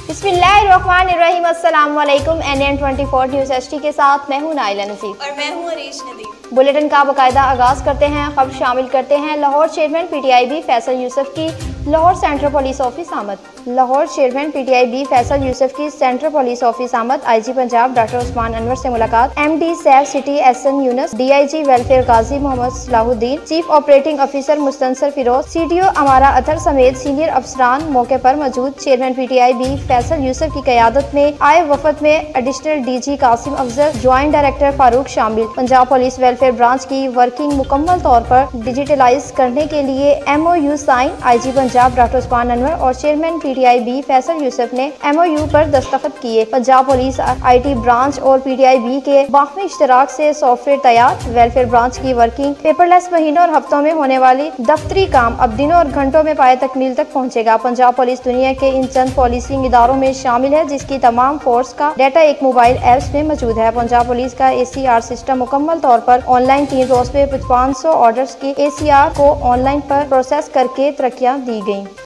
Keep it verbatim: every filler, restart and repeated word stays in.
बिस्मिल्लाहिर्रहमानिर्रहीम। अस्सलाम वालेकुम। N N twenty four news H T के साथ मैं हूं नाइला नज़ीर और मैं हूं अरीश नदीम। बुलेटिन का बाकायदा आगाज करते हैं। खबर शामिल करते हैं Lahore chairman P T I B Faisal Yousuf की लाहौर सेंट्रल पुलिस ऑफिस आमद। Lahore chairman P T I B Faisal Yousuf की सेंट्रल पुलिस ऑफिस आमद। I G Punjab doctor Usman Anwar से मुलाकात। M D safe city S N Younas, D I G welfare Ghazi Mohammad Salahuddin, chief operating officer Mustansar Feroz, C D O Ammara Athar समेत senior अफसरान मौके पर मौजूद। Chairman P T I B Faisal Yousuf की क़यादत में आए वफद में additional D G Qasim Afzal, joint director Farooq शामिल। पंजाब पुलिस वेलफेयर ब्रांच की वर्किंग मुकम्मल तौर पर डिजिटलाइज करने के लिए M O U sign. I G Punjab doctor Usman Anwar और chairman P T I B Faisal Yousuf ने एम ओ यू पर दस्तखत किए। Punjab police I T branch और पी टी आई बी के बाहमी इश्तराक से सॉफ्टवेयर तैयार। वेलफेयर ब्रांच की वर्किंग पेपरलेस महीनों और हफ्तों में होने वाली दफ्तरी काम अब दिनों और घंटों में पाए तकमील तक पहुँचेगा। पंजाब पुलिस दुनिया के इन चंद पॉलिसिंग इदारों में शामिल है जिसकी तमाम फोर्स का डाटा एक मोबाइल ऐप्स में मौजूद है। पंजाब पुलिस का ए सी आर सिस्टम मुकम्मल तौर पर ऑनलाइन तीन रोज में पचपन सौ ऑर्डर्स की ए सी आर को ऑनलाइन पर प्रोसेस करके तरक्कियां दी गई।